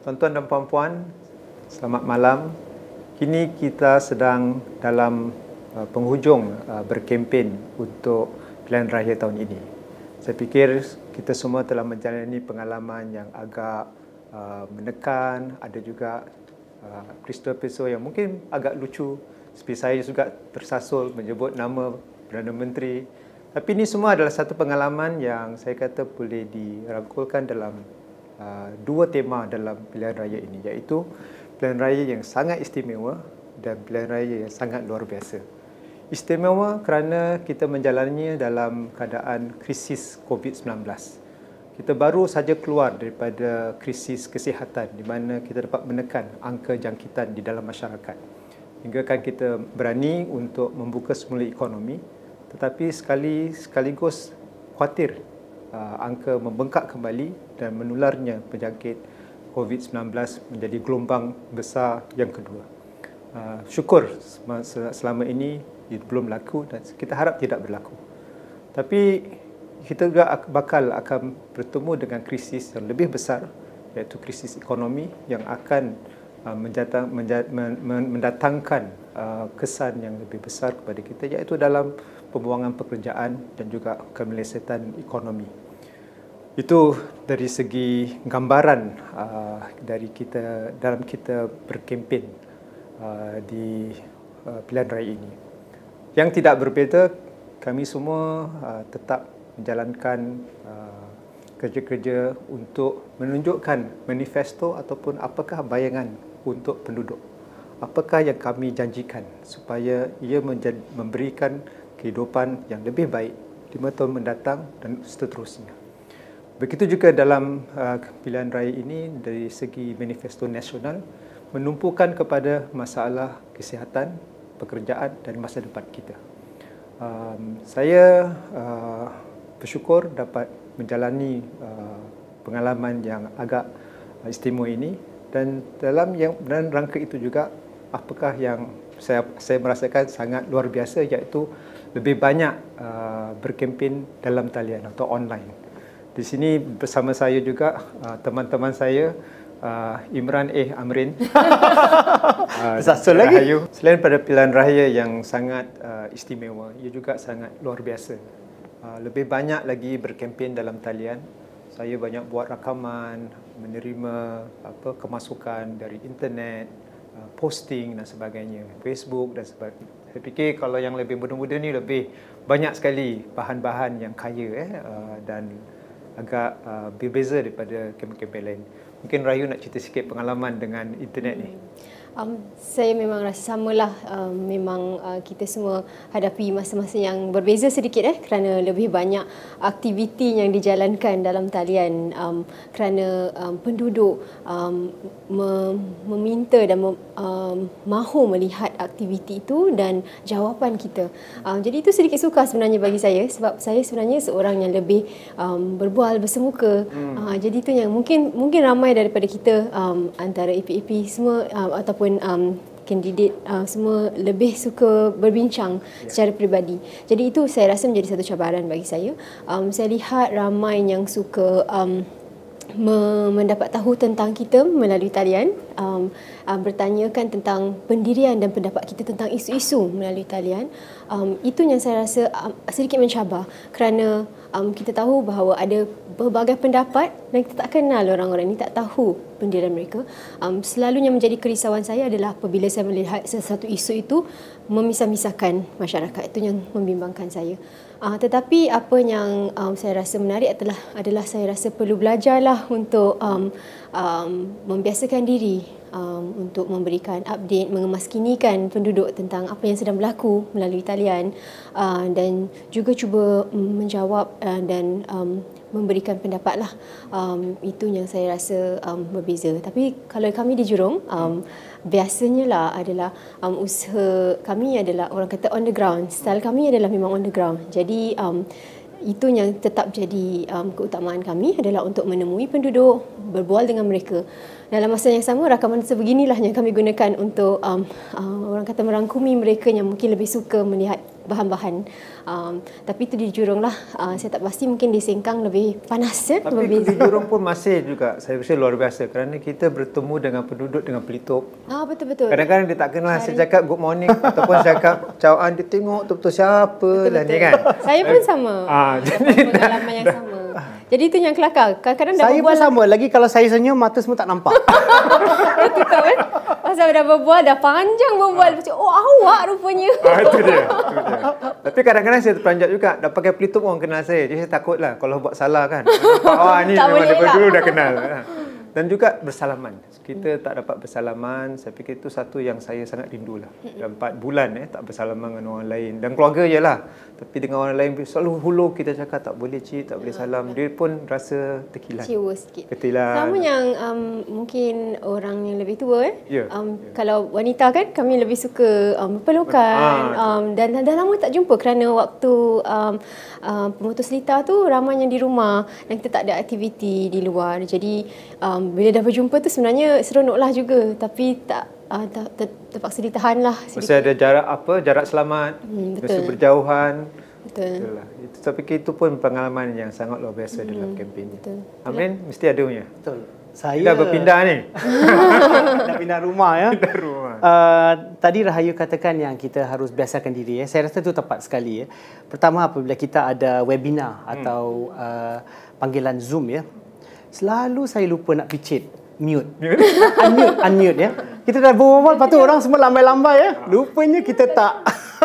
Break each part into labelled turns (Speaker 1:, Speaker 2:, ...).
Speaker 1: Tuan-tuan dan puan-puan, selamat malam. Kini kita sedang dalam penghujung berkempen untuk pilihan raya tahun ini. Saya fikir kita semua telah menjalani pengalaman yang agak menekan, ada juga peristiwa-peristiwa yang mungkin agak lucu. Seperti saya juga tersasul menyebut nama Perdana Menteri. Tapi ini semua adalah satu pengalaman yang saya kata boleh dirangkulkan dalam dua tema dalam pilihan raya ini, iaitu pilihan raya yang sangat istimewa dan pilihan raya yang sangat luar biasa. Istimewa kerana kita menjalaninya dalam keadaan krisis COVID-19. Kita baru saja keluar daripada krisis kesihatan di mana kita dapat menekan angka jangkitan di dalam masyarakat. Hingga kan kita berani untuk membuka semula ekonomi, tetapi sekaligus khawatir angka membengkak kembali dan menularnya penyakit COVID-19 menjadi gelombang besar yang kedua. Syukur selama ini belum berlaku dan kita harap tidak berlaku. Tapi kita juga akan bertemu dengan krisis yang lebih besar, iaitu krisis ekonomi yang akan mendatangkan kesan yang lebih besar kepada kita, iaitu dalam pembuangan pekerjaan dan juga kemelesetan ekonomi. Itu dari segi gambaran dari kita dalam kita berkempen di pilihan raya ini. Yang tidak berbeza, kami semua tetap menjalankan kerja-kerja untuk menunjukkan manifesto ataupun apakah bayangan untuk penduduk. Apakah yang kami janjikan supaya ia memberikan kehidupan yang lebih baik 5 tahun mendatang dan seterusnya. Begitu juga dalam pilihan raya ini dari segi manifesto nasional menumpukan kepada masalah kesihatan, pekerjaan dan masa depan kita. Saya bersyukur dapat menjalani pengalaman yang agak istimewa ini, dan dalam rangka itu juga apakah yang saya merasakan sangat luar biasa, iaitu lebih banyak berkempen dalam talian atau online. Di sini bersama saya juga teman-teman saya, Imran Amrin.
Speaker 2: Satu lagi.
Speaker 1: Rahayu. Selain pada pilihan raya yang sangat istimewa, ia juga sangat luar biasa. Lebih banyak lagi berkempen dalam talian. Saya banyak buat rakaman, menerima kemasukan dari internet, posting dan sebagainya, Facebook dan sebagainya. Saya fikir kalau yang lebih muda-muda ni lebih banyak sekali bahan-bahan yang kaya dan agak berbeza daripada kempen-kempen lain. Mungkin Rahayu nak cerita sikit pengalaman dengan internet ni.
Speaker 3: Saya memang rasa samalah. Memang kita semua hadapi masa-masa yang berbeza sedikit kerana lebih banyak aktiviti yang dijalankan dalam talian, kerana penduduk meminta dan mahu melihat aktiviti itu dan jawapan kita. Jadi itu sedikit sukar sebenarnya bagi saya, sebab saya sebenarnya seorang yang lebih berbual bersemuka. Jadi itu yang mungkin ramai daripada kita antara AP semua ataupun kandidat semua lebih suka berbincang secara peribadi. Jadi itu saya rasa menjadi satu cabaran bagi saya. Saya lihat ramai yang suka mendapat tahu tentang kita melalui talian, bertanyakan tentang pendirian dan pendapat kita tentang isu-isu melalui talian. Itu yang saya rasa sedikit mencabar, kerana kita tahu bahawa ada berbagai pendapat dan kita tak kenal orang-orang ini, tak tahu pendirian mereka. Selalunya menjadi kerisauan saya adalah apabila saya melihat sesuatu isu itu memisah-misahkan masyarakat. Itu yang membimbangkan saya. Tetapi apa yang saya rasa menarik adalah saya rasa perlu belajarlah untuk membiasakan diri untuk memberikan update, mengemaskinikan penduduk tentang apa yang sedang berlaku melalui talian, dan juga cuba menjawab dan memberikan pendapat lah. Itu yang saya rasa berbeza. Tapi kalau kami di Jurong, biasanya lah adalah usaha kami adalah orang kata on the ground. Style kami adalah memang on the ground. Jadi itu yang tetap jadi keutamaan kami adalah untuk menemui penduduk, berbual dengan mereka. Dalam masa yang sama, rakaman sebeginilah yang kami gunakan untuk orang kata merangkumi mereka yang mungkin lebih suka melihat bahan-bahan. Tapi itu di Jurong lah. Saya tak pasti, mungkin di Sengkang lebih panas ya.
Speaker 1: Tapi di Jurong pun masih juga saya rasa luar biasa kerana kita bertemu dengan penduduk dengan pelitup.
Speaker 3: Betul-betul.
Speaker 1: Kadang-kadang dia tak kenal, saya cakap good morning ataupun saya cakap cawaan, dia tengok betul-betul siapa lah ni kan.
Speaker 3: Saya pun sama.
Speaker 1: Jadi
Speaker 3: pengalaman yang sama. Jadi itu yang kelakar. Kadang-kadang dah
Speaker 2: Saya pun sama. Lagi kalau saya senyum, mata semua tak nampak.
Speaker 3: tutup kan. Pasal dah berbual, dah panjang berbual. Macam, oh awak rupanya.
Speaker 1: Itu dia. Tapi kadang-kadang saya terperanjat juga. Dah pakai pelitup orang kenal saya. Jadi saya takut lah kalau buat salah kan. Ni
Speaker 3: Tak
Speaker 1: memang
Speaker 3: boleh
Speaker 1: daripada
Speaker 3: lah.
Speaker 1: dulu dah kenal. Dan juga bersalaman. Kita tak dapat bersalaman. Saya fikir itu satu yang saya sangat rindu lah. Dah 4 bulan tak bersalaman dengan orang lain. Dan keluarga je lah. Tapi dengan orang lain selalu hulur kita cakap tak boleh cik, tak boleh salam. Dia pun rasa terkilan.
Speaker 3: Kecewa sikit.
Speaker 1: Ketilan.
Speaker 3: Sama yang mungkin orang yang lebih tua Kalau wanita kan, kami lebih suka berpelukan. Dan dah lama tak jumpa kerana waktu pemutus lita tu ramainya di rumah dan kita tak ada aktiviti di luar. Jadi bila dah berjumpa tu sebenarnya seronoklah juga, tapi terpaksa ditahan lah sedikit.
Speaker 1: Mesti ada jarak selamat, mesti berjauhan.
Speaker 3: Betul.
Speaker 1: Itulah. Saya fikir itu pun pengalaman yang sangat luar biasa dalam kempen ni.
Speaker 3: Betul.
Speaker 1: Amin, mesti ada punya.
Speaker 2: Betul.
Speaker 1: Dah berpindah ni.
Speaker 2: Dah pindah rumah ya.
Speaker 1: Pindah rumah.
Speaker 2: Tadi Rahayu katakan yang kita harus biasakan diri. Saya rasa itu tepat sekali. Pertama, apabila kita ada webinar atau panggilan Zoom selalu saya lupa nak picit mute. Unmute ya. Kita dah berbual, lepas tu orang semua lambai-lambai Lupanya kita tak.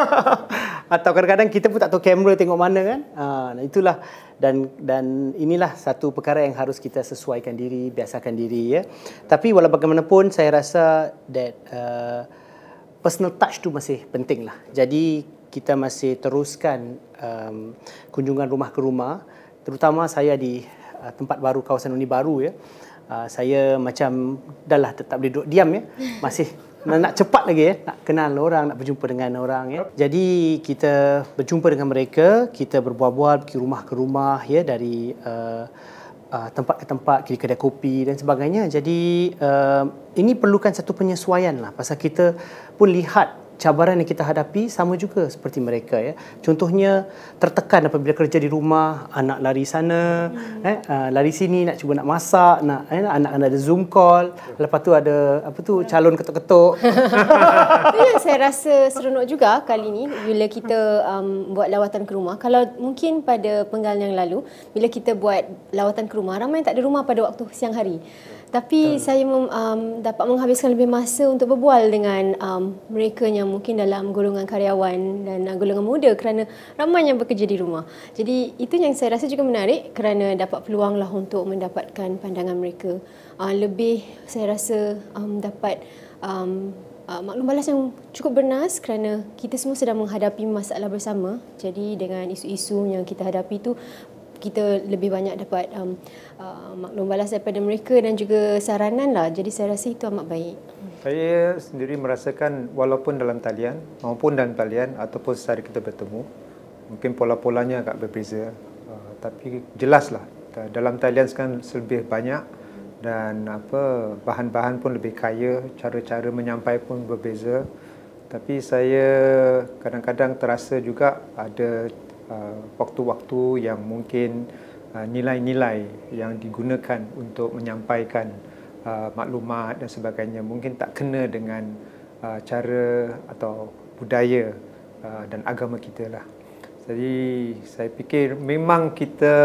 Speaker 2: Atau kadang-kadang kita pun tak tahu kamera tengok mana kan. Itulah dan inilah satu perkara yang harus kita sesuaikan diri, biasakan diri Tapi walau bagaimanapun saya rasa that personal touch tu masih penting lah. Jadi kita masih teruskan kunjungan rumah ke rumah, terutama saya di tempat baru, kawasan Uni Baru saya macam dah lah tak boleh duduk diam masih nak cepat lagi nak kenal orang, nak berjumpa dengan orang Jadi kita berjumpa dengan mereka, kita berbual-bual, pergi rumah ke rumah dari tempat ke tempat, pergi kedai kopi dan sebagainya. Jadi ini perlukan satu penyesuaian lah, pasal kita pun lihat cabaran yang kita hadapi sama juga seperti mereka Contohnya tertekan apabila kerja di rumah, anak lari sana, lari sini nak cuba nak masak, anak ada Zoom call, lepas tu ada calon ketuk-ketuk.
Speaker 3: Itu yang saya rasa seronok juga kali ni bila kita buat lawatan ke rumah. Kalau mungkin pada penggalan yang lalu bila kita buat lawatan ke rumah, ramai yang tak ada rumah pada waktu siang hari. Tapi saya dapat menghabiskan lebih masa untuk berbual dengan mereka yang mungkin dalam golongan karyawan dan golongan muda kerana ramai yang bekerja di rumah. Jadi itu yang saya rasa juga menarik kerana dapat peluang lah untuk mendapatkan pandangan mereka. Lebih saya rasa dapat maklum balas yang cukup bernas kerana kita semua sedang menghadapi masalah bersama. Jadi dengan isu-isu yang kita hadapi tu, kita lebih banyak dapat maklum balas daripada mereka dan juga saranan lah. Jadi saya rasa itu amat baik.
Speaker 1: Saya sendiri merasakan walaupun dalam talian maupun dalam talian ataupun secara kita bertemu, mungkin pola-polanya agak berbeza. Tapi jelaslah dalam talian sekarang lebih banyak dan bahan-bahan pun lebih kaya, cara-cara menyampaikan pun berbeza. Tapi saya kadang-kadang terasa juga ada waktu-waktu yang mungkin nilai-nilai yang digunakan untuk menyampaikan maklumat dan sebagainya mungkin tak kena dengan cara atau budaya dan agama kita lah. Jadi saya fikir memang kita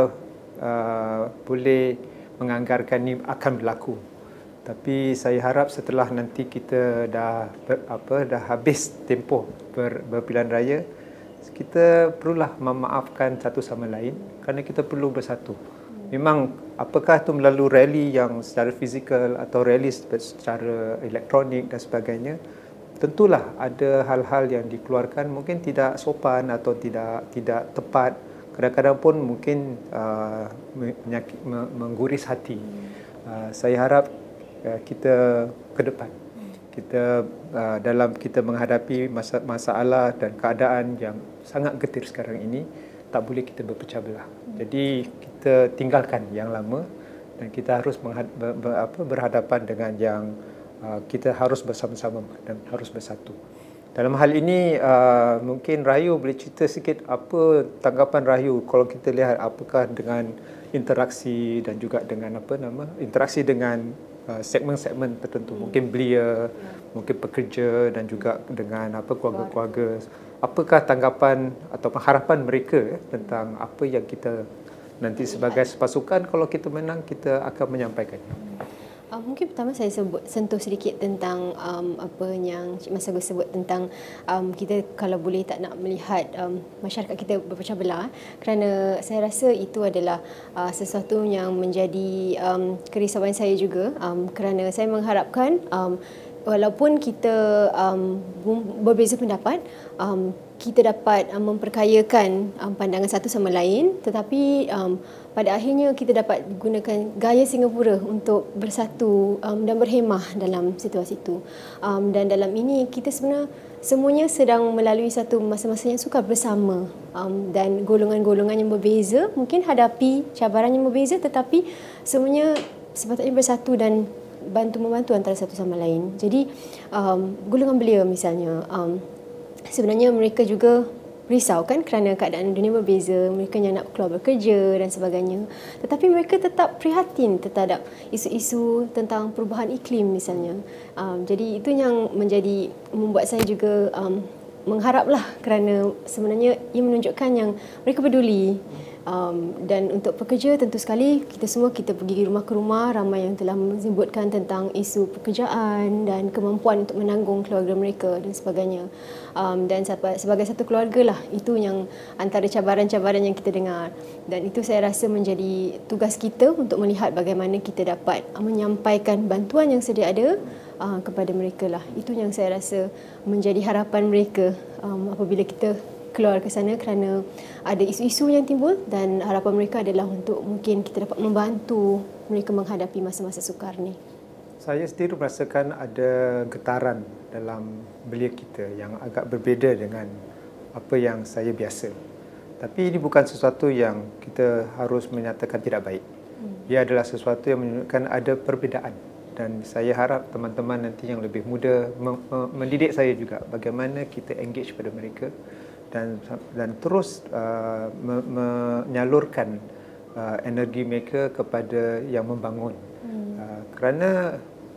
Speaker 1: boleh menganggarkan ni akan berlaku. Tapi saya harap setelah nanti kita dah habis tempoh berpilihan raya, kita perlulah memaafkan satu sama lain kerana kita perlu bersatu. Memang apakah itu melalui rally yang secara fizikal atau rally secara elektronik dan sebagainya, tentulah ada hal-hal yang dikeluarkan mungkin tidak sopan atau tidak tepat. Kadang-kadang pun mungkin mengguris hati. Saya harap kita ke depan, kita dalam kita menghadapi masalah dan keadaan yang sangat getir sekarang ini, tak boleh kita berpecah belah. Jadi kita tinggalkan yang lama dan kita harus berhadapan dengan yang kita harus bersama-sama dan harus bersatu. Dalam hal ini mungkin Rahayu boleh cerita sikit apa tanggapan Rahayu kalau kita lihat apakah dengan interaksi dan juga dengan interaksi dengan segmen-segmen tertentu, mungkin belia, mungkin pekerja dan juga dengan keluarga-keluarga. Apakah tanggapan atau harapan mereka tentang apa yang kita nanti sebagai pasukan kalau kita menang kita akan menyampaikannya?
Speaker 3: Mungkin pertama saya sentuh sedikit tentang apa yang Cik Mas Agus sebut tentang kita kalau boleh tak nak melihat masyarakat kita berpecah belah, kerana saya rasa itu adalah sesuatu yang menjadi kerisauan saya juga, kerana saya mengharapkan walaupun kita berbeza pendapat, kita dapat memperkayakan pandangan satu sama lain, tetapi pada akhirnya kita dapat gunakan gaya Singapura untuk bersatu dan berhemah dalam situasi itu. Dan dalam ini kita semuanya sedang melalui satu masa-masa yang sukar bersama, dan golongan-golongan yang berbeza mungkin hadapi cabaran yang berbeza, tetapi semuanya sepatutnya bersatu dan bantu-membantu antara satu sama lain. Jadi golongan belia misalnya, sebenarnya mereka juga risau kan kerana keadaan dunia berbeza, mereka yang nak keluar bekerja dan sebagainya, tetapi mereka tetap prihatin terhadap isu-isu tentang perubahan iklim misalnya. Jadi itu yang membuat saya juga mengharaplah, kerana sebenarnya ia menunjukkan yang mereka peduli. Dan untuk pekerja tentu sekali kita pergi rumah ke rumah, ramai yang telah menyebutkan tentang isu pekerjaan dan kemampuan untuk menanggung keluarga mereka dan sebagainya. Dan sebagai satu keluarga lah, itu yang antara cabaran-cabaran yang kita dengar, dan itu saya rasa menjadi tugas kita untuk melihat bagaimana kita dapat menyampaikan bantuan yang sedia ada kepada mereka lah. Itu yang saya rasa menjadi harapan mereka apabila kita keluar ke sana, kerana ada isu-isu yang timbul dan harapan mereka adalah untuk mungkin kita dapat membantu mereka menghadapi masa-masa sukar ni.
Speaker 1: Saya sendiri merasakan ada getaran dalam belia kita yang agak berbeza dengan apa yang saya biasa. Tapi ini bukan sesuatu yang kita harus menyatakan tidak baik. Ia adalah sesuatu yang menunjukkan ada perbezaan. Dan saya harap teman-teman nanti yang lebih muda mendidik saya juga bagaimana kita engage pada mereka dan terus menyalurkan energi mereka kepada yang membangun. Kerana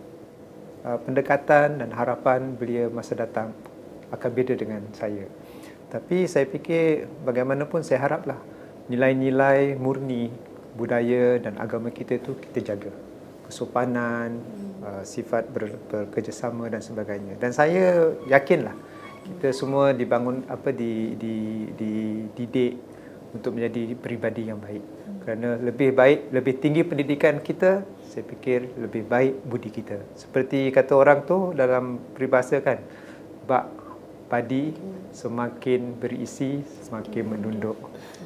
Speaker 1: pendekatan dan harapan belia masa datang akan beza dengan saya. Tapi saya fikir bagaimanapun saya haraplah nilai-nilai murni budaya dan agama kita itu kita jaga. Kesopanan, sifat bekerjasama dan sebagainya. Dan saya yakinlah kita semua dibangun dididik untuk menjadi peribadi yang baik. Kerana lebih tinggi pendidikan kita, saya fikir lebih baik budi kita. Seperti kata orang tu dalam peribahasa kan, bak padi semakin berisi semakin menunduk.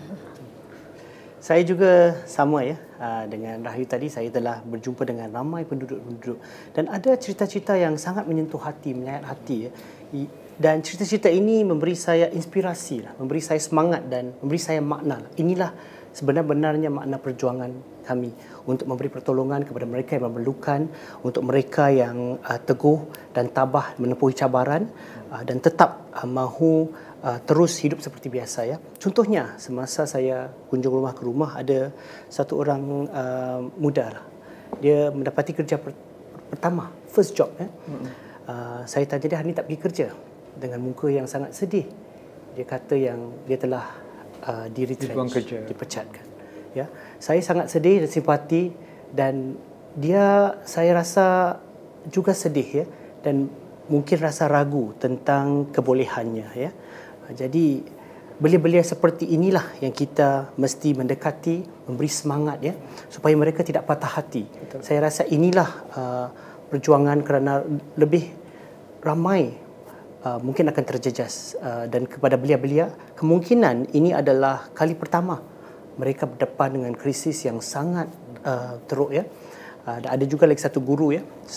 Speaker 2: Saya juga sama dengan Rahayu tadi, saya telah berjumpa dengan ramai penduduk-penduduk dan ada cerita-cerita yang sangat menyentuh hati, menyayat hati. Dan cerita-cerita ini memberi saya inspirasi, memberi saya semangat dan memberi saya makna. Inilah sebenar-benarnya makna perjuangan kami untuk memberi pertolongan kepada mereka yang memerlukan, untuk mereka yang teguh dan tabah menempuhi cabaran dan tetap mahu terus hidup seperti biasa. Contohnya, semasa saya kunjung rumah ke rumah, ada satu orang muda. Dia mendapati kerja pertama, first job. Saya tanya dia, hari ini tak pergi kerja? Dengan muka yang sangat sedih. Dia kata yang dia telah di-retrench, dipecatkan. Saya sangat sedih dan simpati, dan saya rasa juga sedih dan mungkin rasa ragu tentang kebolehannya. Jadi belia-belia seperti inilah yang kita mesti mendekati, memberi semangat supaya mereka tidak patah hati. Betul. Saya rasa inilah perjuangan, kerana lebih ramai mungkin akan terjejas, dan kepada belia-belia kemungkinan ini adalah kali pertama mereka berdepan dengan krisis yang sangat teruk. Dan ada juga lagi satu guru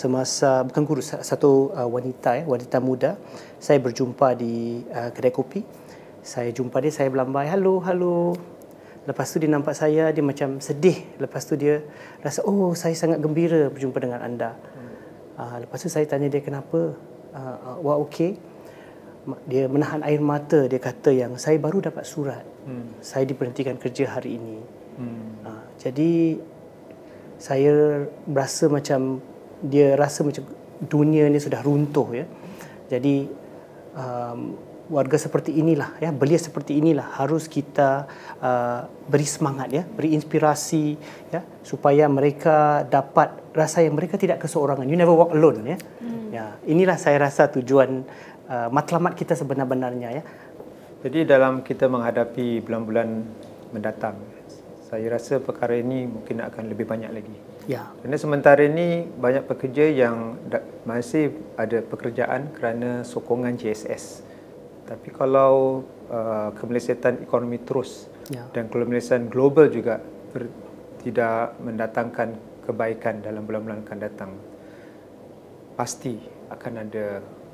Speaker 2: satu wanita muda. Saya berjumpa di kedai kopi. Saya jumpa dia, saya berlambai, halo. Lepas tu dia nampak saya, dia macam sedih. Lepas tu dia rasa, oh, saya sangat gembira berjumpa dengan anda. Lepas tu saya tanya dia, kenapa? Wah, okey. dia menahan air mata. Dia kata yang saya baru dapat surat, saya diberhentikan kerja hari ini. Jadi saya rasa macam dia rasa macam dunia ni sudah runtuh ya. Jadi warga seperti inilah ya, belia seperti inilah harus kita beri semangat ya, beri inspirasi ya, supaya mereka dapat rasa yang mereka tidak keseorangan. You never walk alone ya. Ya, inilah saya rasa tujuan matlamat kita sebenar-benarnya ya.
Speaker 1: Jadi dalam kita menghadapi bulan-bulan mendatang, saya rasa perkara ini mungkin akan lebih banyak lagi.
Speaker 2: Ya.
Speaker 1: Kerana sementara ini banyak pekerja yang masih ada pekerjaan kerana sokongan JSS. Tapi kalau kemelesetan ekonomi terus dan kemelesetan global juga tidak mendatangkan kebaikan dalam bulan-bulan akan datang, pasti akan ada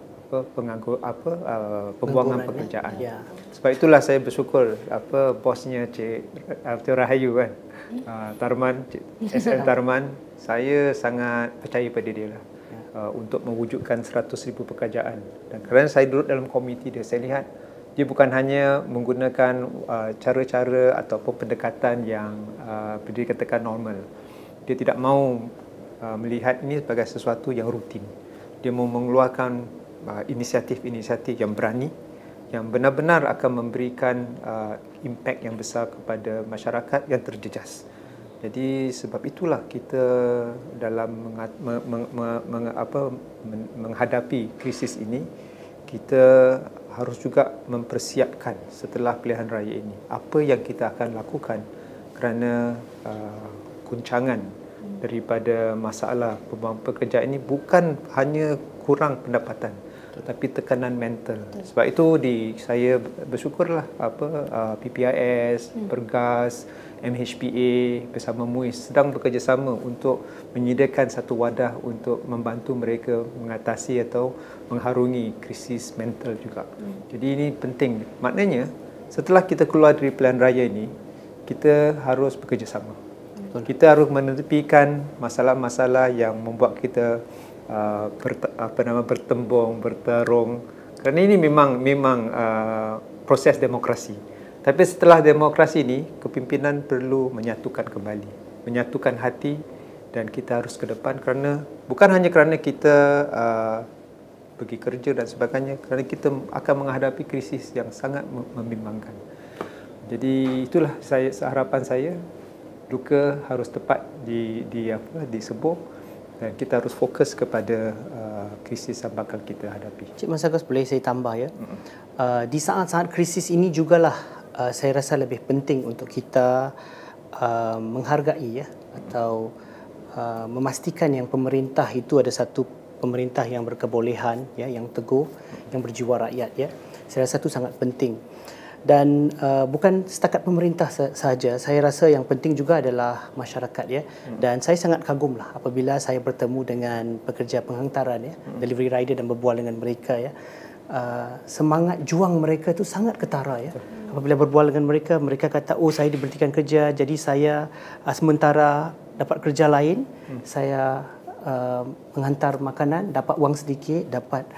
Speaker 1: pembuangan pekerjaan. Ya. Sebab itulah saya bersyukur bosnya Cik Rahayu kan, Tarman, SL Tarman, saya sangat percaya pada dia lah untuk mewujudkan 100,000 pekerjaan. Dan kerana saya duduk dalam komiti dia, saya lihat dia bukan hanya menggunakan cara-cara ataupun pendekatan yang dikatakan normal. Dia tidak mahu melihat ini sebagai sesuatu yang rutin. Dia mahu mengeluarkan inisiatif-inisiatif yang berani, yang benar-benar akan memberikan impak yang besar kepada masyarakat yang terjejas. Jadi sebab itulah kita dalam menghadapi krisis ini, kita harus juga mempersiapkan setelah pilihan raya ini apa yang kita akan lakukan kerana guncangan daripada masalah pembuangan pekerjaan ini bukan hanya kurang pendapatan, tetapi tekanan mental. Sebab itu saya bersyukurlah PPIS, Pergas, MHPA bersama MUIS sedang bekerjasama untuk menyediakan satu wadah untuk membantu mereka mengatasi atau mengharungi krisis mental juga. Jadi ini penting. Maknanya setelah kita keluar dari pilihan raya ini, kita harus bekerjasama. Kita harus menepikan masalah-masalah yang membuat kita bertembung, bertarung. Kerana ini memang proses demokrasi. Tapi setelah demokrasi ini, kepimpinan perlu menyatukan kembali, menyatukan hati, dan kita harus ke depan kerana bukan hanya kerana kita pergi kerja dan sebagainya, kerana kita akan menghadapi krisis yang sangat membimbangkan. Jadi itulah harapan saya, duka harus tepat disebut dan kita harus fokus kepada krisis yang bakal kita hadapi.
Speaker 2: Cik Mas Agus, boleh saya tambah ya? Di saat-saat krisis ini jugalah saya rasa lebih penting untuk kita menghargai ya, atau memastikan yang pemerintah itu ada satu pemerintah yang berkebolehan ya, yang teguh, yang berjiwa rakyat ya. Saya rasa itu sangat penting. Dan bukan setakat pemerintah sahaja, saya rasa yang penting juga adalah masyarakat ya. Dan saya sangat kagumlah apabila saya bertemu dengan pekerja penghantaran ya, delivery rider, dan berbual dengan mereka ya. Semangat juang mereka itu sangat ketara ya. Apabila berbual dengan mereka, mereka kata, oh saya diberhentikan kerja, jadi saya sementara dapat kerja lain, saya menghantar makanan, dapat wang sedikit, dapat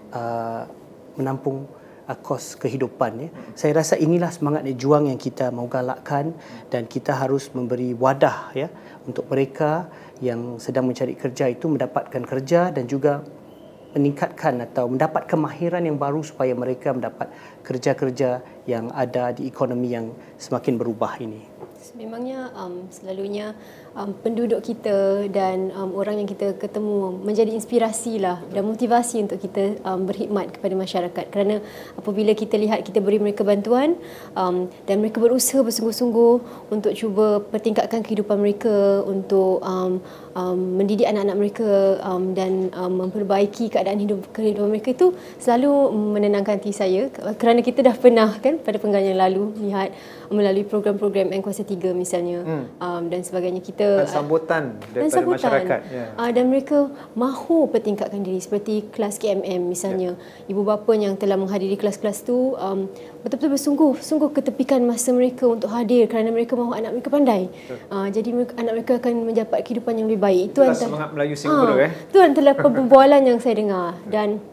Speaker 2: menampung kos kehidupan ya. Saya rasa inilah semangat juang yang kita mahu galakkan, dan kita harus memberi wadah ya untuk mereka yang sedang mencari kerja itu mendapatkan kerja, dan juga meningkatkan atau mendapat kemahiran yang baru supaya mereka mendapat kerja-kerja yang ada di ekonomi yang semakin berubah ini.
Speaker 3: Memangnya selalunya penduduk kita dan orang yang kita ketemu menjadi inspirasi lah dan motivasi untuk kita berkhidmat kepada masyarakat. Kerana apabila kita lihat kita beri mereka bantuan dan mereka berusaha bersungguh-sungguh untuk cuba pertingkatkan kehidupan mereka, untuk mendidik anak-anak mereka dan memperbaiki keadaan kehidupan mereka, itu selalu menenangkan hati saya. Kerana kita dah pernah kan pada penggalan yang lalu lihat melalui program-program Kuasa 3 misalnya dan sebagainya, kita
Speaker 1: sambutan daripada masyarakat
Speaker 3: dan mereka mahu pertingkatkan diri, seperti kelas KMM misalnya. Ibu bapa yang telah menghadiri kelas-kelas tu betul-betul bersungguh ketepikan masa mereka untuk hadir kerana mereka mahu anak mereka pandai. Jadi anak mereka akan mendapat kehidupan yang lebih baik.
Speaker 1: Itu semangat Melayu Singapura
Speaker 3: Itu antara perbualan yang saya dengar. Dan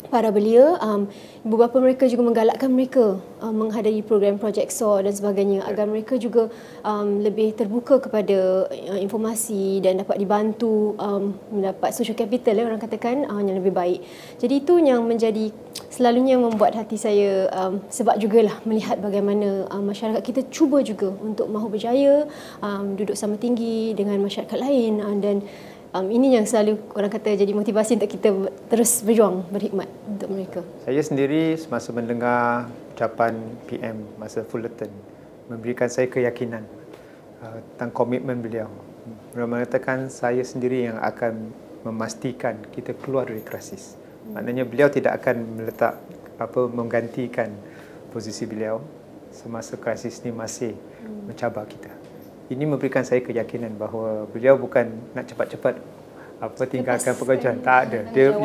Speaker 3: para belia, beberapa mereka juga menggalakkan mereka menghadiri program Project SOAR dan sebagainya agar mereka juga lebih terbuka kepada informasi dan dapat dibantu mendapat social capital orang katakan yang lebih baik. Jadi itu yang menjadi selalunya membuat hati saya sebab jugalah melihat bagaimana masyarakat kita cuba juga untuk mahu berjaya, duduk sama tinggi dengan masyarakat lain dan ini yang selalu orang kata jadi motivasi untuk kita terus berjuang, berkhidmat untuk mereka.
Speaker 1: Saya sendiri semasa mendengar ucapan PM masa Fullerton memberikan saya keyakinan tentang komitmen beliau. Beliau mengatakan saya sendiri yang akan memastikan kita keluar dari krisis. Maknanya beliau tidak akan menggantikan posisi beliau semasa krisis ini masih mencabar kita. Ini memberikan saya keyakinan bahawa beliau bukan nak cepat-cepat tinggalkan pekerjaan. Tak ada.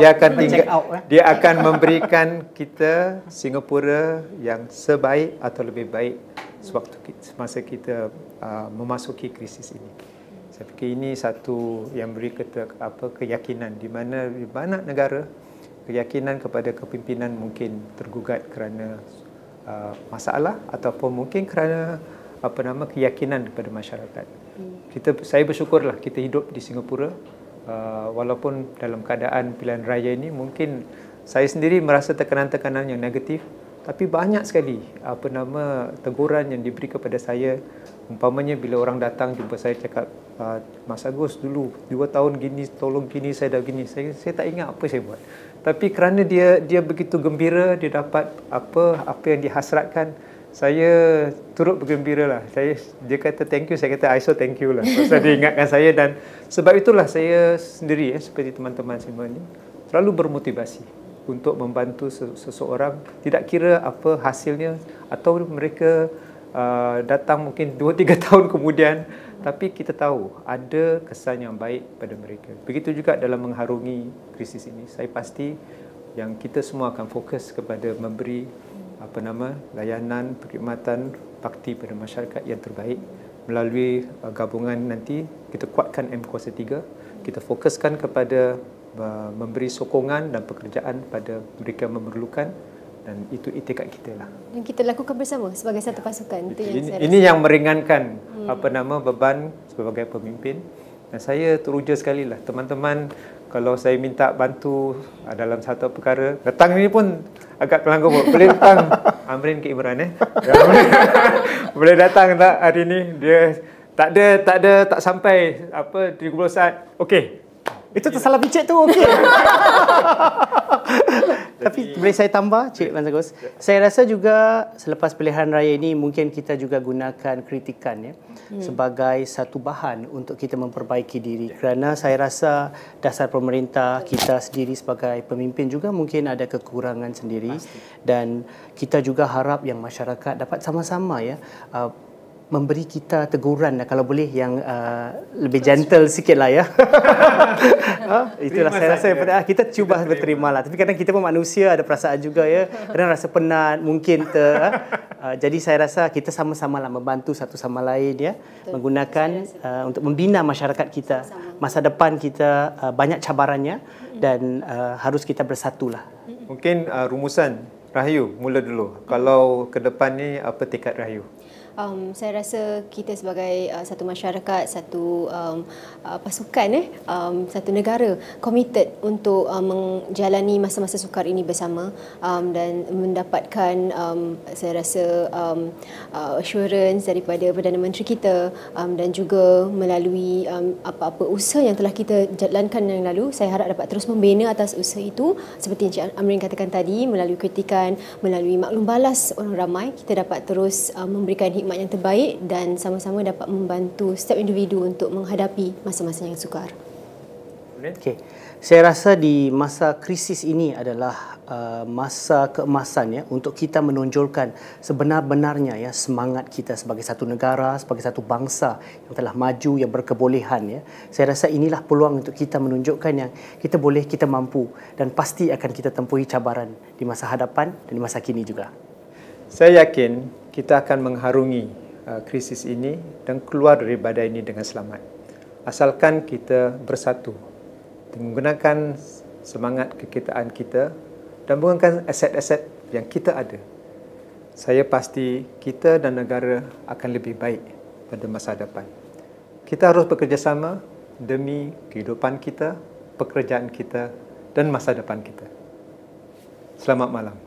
Speaker 1: Dia akan memberikan kita Singapura yang sebaik atau lebih baik semasa kita memasuki krisis ini. Saya fikir ini satu yang beri keyakinan di mana di banyak negara keyakinan kepada kepimpinan mungkin tergugat kerana masalah ataupun mungkin kerana keyakinan kepada masyarakat. Saya bersyukurlah kita hidup di Singapura walaupun dalam keadaan pilihan raya ini mungkin saya sendiri merasa tekanan-tekanan yang negatif, tapi banyak sekali teguran yang diberi kepada saya. Umpamanya bila orang datang jumpa saya cakap, Mas Agus dulu 2 tahun gini, tolong gini, saya dah gini. Saya tak ingat apa saya buat. Tapi kerana dia begitu gembira, dia dapat apa yang dihasratkan, saya turut bergembira lah. Dia kata thank you, saya kata I so thank you lah. Pasal dia ingatkan saya dan sebab itulah saya sendiri seperti teman-teman semua ni selalu bermotivasi untuk membantu seseorang, tidak kira apa hasilnya atau mereka datang mungkin 2-3 tahun kemudian, tapi kita tahu ada kesan yang baik pada mereka. Begitu juga dalam mengharungi krisis ini. Saya pasti yang kita semua akan fokus kepada memberi layanan, perkhidmatan, bakti pada masyarakat yang terbaik melalui gabungan nanti. Kita kuatkan M Kuasa 3, kita fokuskan kepada memberi sokongan dan pekerjaan pada mereka yang memerlukan, dan itu itikad kita lah.
Speaker 3: Dan kita lakukan bersama sebagai satu pasukan.
Speaker 1: Ini yang meringankan beban sebagai pemimpin. Dan saya teruja sekali lah teman-teman, kalau saya minta bantu dalam satu perkara, datang ni pun agak kelanggar. Boleh datang Amrin ke Imran boleh datang tak hari ni? Dia tak sampai 30 saat. Okey.
Speaker 2: Itu tersalah picit tu, okey. Tapi boleh saya tambah, Cik Mas Agus? Saya rasa juga selepas pilihan raya ini mungkin kita juga gunakan kritikan sebagai satu bahan untuk kita memperbaiki diri. Kerana saya rasa dasar pemerintah, kita sendiri sebagai pemimpin juga mungkin ada kekurangan sendiri. Dan kita juga harap yang masyarakat dapat sama-sama memberi kita teguran, kalau boleh yang lebih gentle sikit lah ya. Itulah saya rasa kita cuba berterima lah. Tapi kadang kita pun manusia, ada perasaan juga ya. Kadang rasa penat mungkin jadi saya rasa kita sama-sama lah membantu satu sama lain ya. Menggunakan untuk membina masyarakat kita. Masa depan kita banyak cabarannya dan harus kita bersatulah.
Speaker 1: Mungkin rumusan Rahayu mula dulu. Kalau ke depan ni apa tekad Rahayu?
Speaker 3: Saya rasa kita sebagai satu masyarakat, satu pasukan, satu negara committed untuk menjalani masa-masa sukar ini bersama dan mendapatkan saya rasa assurance daripada Perdana Menteri kita dan juga melalui apa-apa usaha yang telah kita jalankan yang lalu. Saya harap dapat terus membina atas usaha itu seperti yang Cik Amrin katakan tadi, melalui kritikan, melalui maklum balas orang ramai, kita dapat terus memberikan hikmat yang terbaik dan sama-sama dapat membantu setiap individu untuk menghadapi masa-masa yang sukar.
Speaker 2: Okey. Saya rasa di masa krisis ini adalah masa keemasan untuk kita menonjolkan sebenar-benarnya semangat kita sebagai satu negara, sebagai satu bangsa yang telah maju, yang berkebolehan Saya rasa inilah peluang untuk kita menunjukkan yang kita boleh, kita mampu dan pasti akan kita tempuhi cabaran di masa hadapan dan di masa kini juga.
Speaker 1: Saya yakin kita akan mengharungi krisis ini dan keluar dari badai ini dengan selamat. Asalkan kita bersatu, menggunakan semangat kekitaan kita dan menggunakan aset-aset yang kita ada, saya pasti kita dan negara akan lebih baik pada masa depan. Kita harus bekerjasama demi kehidupan kita, pekerjaan kita dan masa depan kita. Selamat malam.